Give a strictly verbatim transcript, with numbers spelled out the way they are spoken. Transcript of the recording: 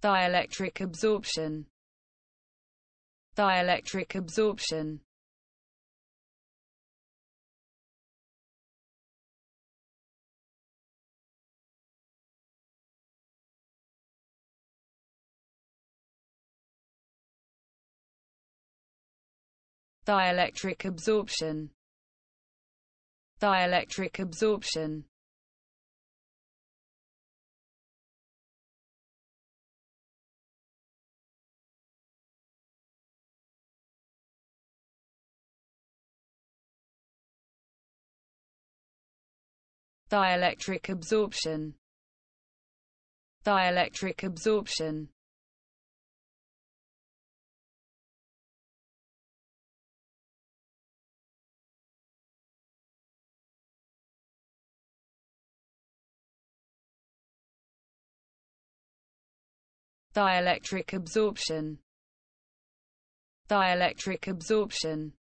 Dielectric absorption. Dielectric absorption. Dielectric absorption. Dielectric absorption. Dielectric absorption. Dielectric absorption. Dielectric absorption. Dielectric absorption.